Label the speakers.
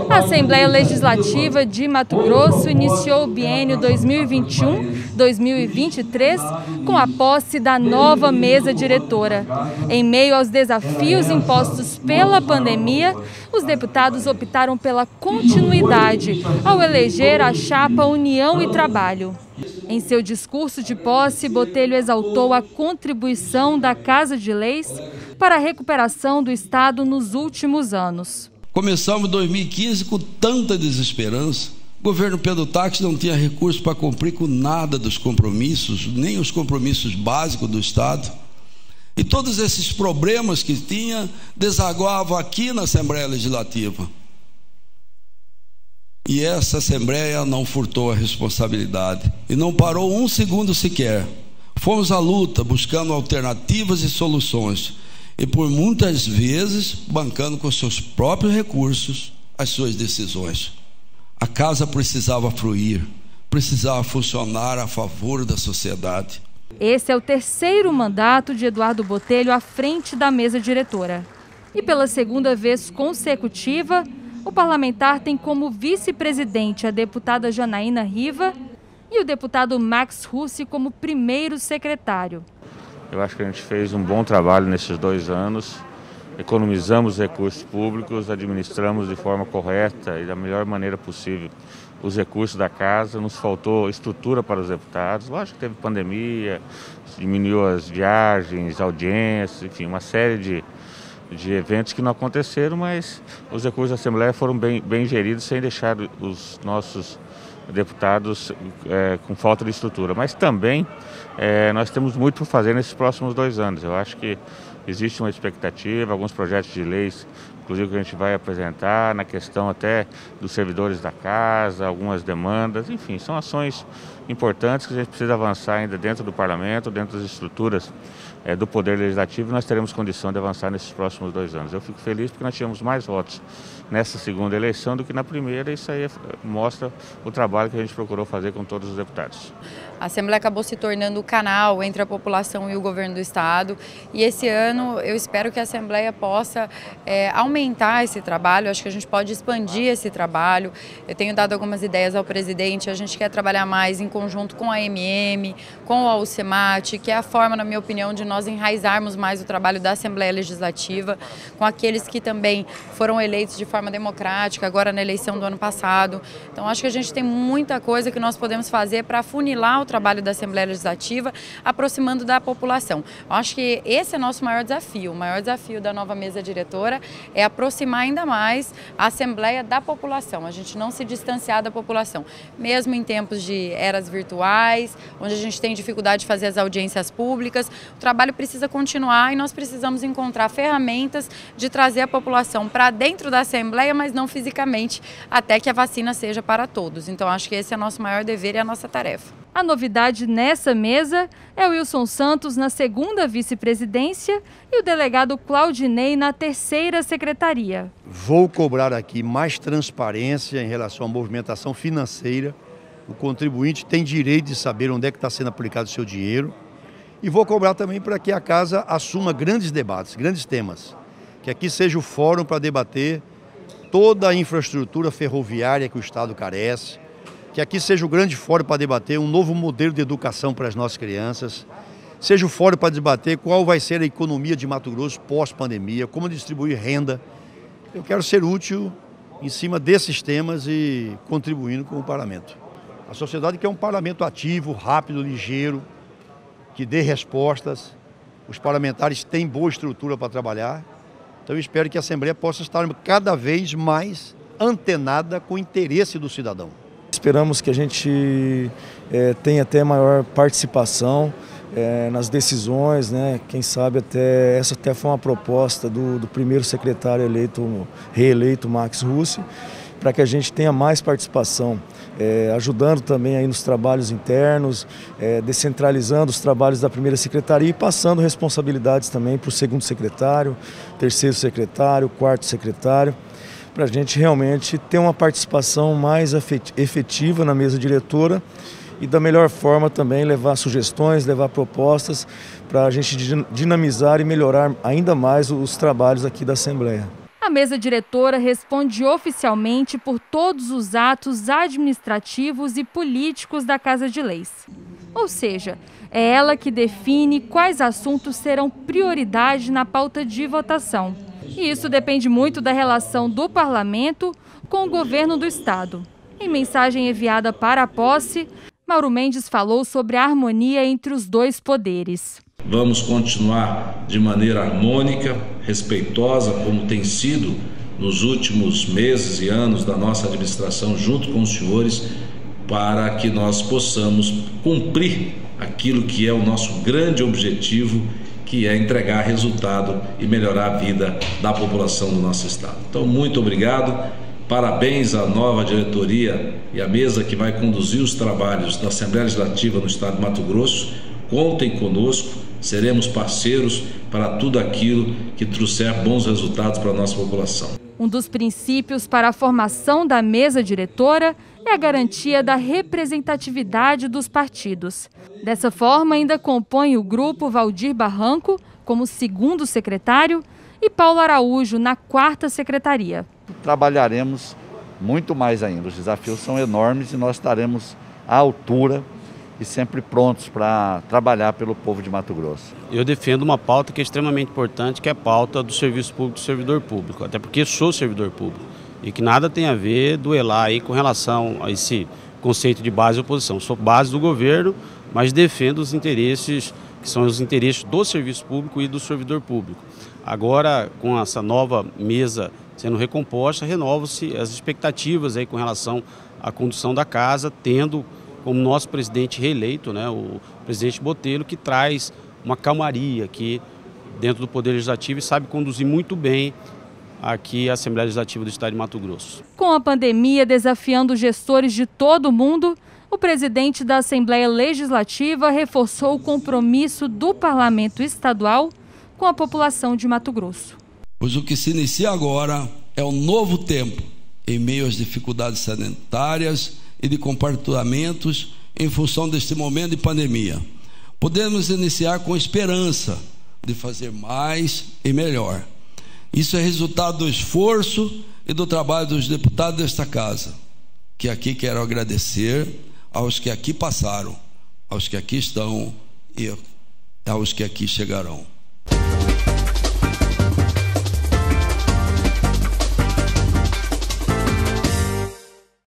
Speaker 1: A Assembleia Legislativa de Mato Grosso iniciou o biênio 2021-2023 com a posse da nova mesa diretora. Em meio aos desafios impostos pela pandemia, os deputados optaram pela continuidade ao eleger a chapa União e Trabalho. Em seu discurso de posse, Botelho exaltou a contribuição da Casa de Leis para a recuperação do Estado nos últimos anos.
Speaker 2: Começamos 2015 com tanta desesperança. O governo Pedro Táxi não tinha recursos para cumprir com nada dos compromissos, nem os compromissos básicos do Estado. E todos esses problemas que tinha desaguavam aqui na Assembleia Legislativa. E essa Assembleia não furtou a responsabilidade e não parou um segundo sequer. Fomos à luta buscando alternativas e soluções e por muitas vezes bancando com seus próprios recursos as suas decisões. A casa precisava fluir, precisava funcionar a favor da sociedade.
Speaker 1: Esse é o terceiro mandato de Eduardo Botelho à frente da mesa diretora. E pela segunda vez consecutiva, o parlamentar tem como vice-presidente a deputada Janaína Riva e o deputado Max Russi como primeiro secretário.
Speaker 3: Eu acho que a gente fez um bom trabalho nesses 2 anos, economizamos recursos públicos, administramos de forma correta e da melhor maneira possível os recursos da casa. Nos faltou estrutura para os deputados, lógico que teve pandemia, diminuiu as viagens, audiências, enfim, uma série de eventos que não aconteceram, mas os recursos da Assembleia foram bem geridos, sem deixar os nossos deputados com falta de estrutura. Mas também nós temos muito por fazer nesses próximos 2 anos. Eu acho que existe uma expectativa, alguns projetos de leis, inclusive que a gente vai apresentar, na questão até dos servidores da casa, algumas demandas, enfim, são ações importantes que a gente precisa avançar ainda dentro do parlamento, dentro das estruturas do Poder Legislativo, e nós teremos condição de avançar nesses próximos 2 anos. Eu fico feliz porque nós tivemos mais votos nessa segunda eleição do que na primeira, e isso aí mostra o trabalho que a gente procurou fazer com todos os deputados.
Speaker 4: A Assembleia acabou se tornando o canal entre a população e o governo do Estado, e esse ano eu espero que a Assembleia possa aumentar esse trabalho. Acho que a gente pode expandir esse trabalho. Eu tenho dado algumas ideias ao presidente, a gente quer trabalhar mais em conjunto com a AMM, com o AUCEMAT, que é a forma, na minha opinião, de nós enraizarmos mais o trabalho da Assembleia Legislativa, com aqueles que também foram eleitos de forma democrática, agora na eleição do ano passado. Então acho que a gente tem muita coisa que nós podemos fazer para afunilar o trabalho da Assembleia Legislativa, aproximando da população. Eu acho que esse é o nosso maior desafio. O maior desafio da nova mesa diretora é aproximar ainda mais a Assembleia da população, a gente não se distanciar da população, mesmo em tempos de eras virtuais, onde a gente tem dificuldade de fazer as audiências públicas. O trabalho precisa continuar e nós precisamos encontrar ferramentas de trazer a população para dentro da Assembleia, mas não fisicamente, até que a vacina seja para todos. Então acho que esse é o nosso maior dever e a nossa tarefa.
Speaker 1: A novidade nessa mesa é o Wilson Santos na segunda vice-presidência e o delegado Claudinei na terceira secretaria.
Speaker 5: Vou cobrar aqui mais transparência em relação à movimentação financeira. O contribuinte tem direito de saber onde é que está sendo aplicado o seu dinheiro. E vou cobrar também para que a casa assuma grandes debates, grandes temas. Que aqui seja o fórum para debater toda a infraestrutura ferroviária que o Estado carece. Que aqui seja o grande fórum para debater um novo modelo de educação para as nossas crianças. Seja o fórum para debater qual vai ser a economia de Mato Grosso pós-pandemia, como distribuir renda. Eu quero ser útil em cima desses temas e contribuindo com o parlamento. A sociedade quer um parlamento ativo, rápido, ligeiro, que dê respostas. Os parlamentares têm boa estrutura para trabalhar. Então eu espero que a Assembleia possa estar cada vez mais antenada com o interesse do cidadão.
Speaker 6: Esperamos que a gente tenha até maior participação nas decisões, né? Quem sabe essa até foi uma proposta do primeiro secretário reeleito, Max Russi, para que a gente tenha mais participação, ajudando também aí nos trabalhos internos, descentralizando os trabalhos da primeira secretaria e passando responsabilidades também para o segundo secretário, terceiro secretário, quarto secretário, para a gente realmente ter uma participação mais efetiva na mesa diretora e da melhor forma também levar sugestões, levar propostas para a gente dinamizar e melhorar ainda mais os trabalhos aqui da Assembleia.
Speaker 1: A A mesa diretora responde oficialmente por todos os atos administrativos e políticos da Casa de Leis. Ou seja, é ela que define quais assuntos serão prioridade na pauta de votação. E isso depende muito da relação do parlamento com o governo do estado. Em mensagem enviada para a posse, Mauro Mendes falou sobre a harmonia entre os dois poderes.
Speaker 7: Vamos continuar de maneira harmônica, respeitosa, como tem sido nos últimos meses e anos da nossa administração, junto com os senhores, para que nós possamos cumprir aquilo que é o nosso grande objetivo, que é entregar resultado e melhorar a vida da população do nosso estado. Então, muito obrigado. Parabéns à nova diretoria e à mesa que vai conduzir os trabalhos da Assembleia Legislativa no estado de Mato Grosso. Contem conosco, seremos parceiros para tudo aquilo que trouxer bons resultados para a nossa população.
Speaker 1: Um dos princípios para a formação da mesa diretora é a garantia da representatividade dos partidos. Dessa forma, ainda compõe o grupo Valdir Barranco como segundo secretário e Paulo Araújo na 4ª secretaria.
Speaker 8: Trabalharemos muito mais ainda, os desafios são enormes e nós estaremos à altura e sempre prontos para trabalhar pelo povo de Mato Grosso.
Speaker 9: Eu defendo uma pauta que é extremamente importante, que é a pauta do serviço público do servidor público, até porque sou servidor público e que nada tem a ver duelar aí com relação a esse conceito de base e oposição. Sou base do governo, mas defendo os interesses que são os interesses do serviço público e do servidor público. Agora, com essa nova mesa sendo recomposta, renovam-se as expectativas aí com relação à condução da casa, tendo como nosso presidente reeleito, né, o presidente Botelho, que traz uma calmaria aqui dentro do Poder Legislativo e sabe conduzir muito bem aqui a Assembleia Legislativa do Estado de Mato Grosso.
Speaker 1: Com a pandemia desafiando gestores de todo o mundo, o presidente da Assembleia Legislativa reforçou o compromisso do Parlamento Estadual com a população de Mato Grosso.
Speaker 2: Pois o que se inicia agora é um novo tempo, em meio às dificuldades sanitárias e de compartilhamentos em função deste momento de pandemia. Podemos iniciar com esperança de fazer mais e melhor. Isso é resultado do esforço e do trabalho dos deputados desta casa, que aqui quero agradecer aos que aqui passaram, aos que aqui estão e aos que aqui chegarão.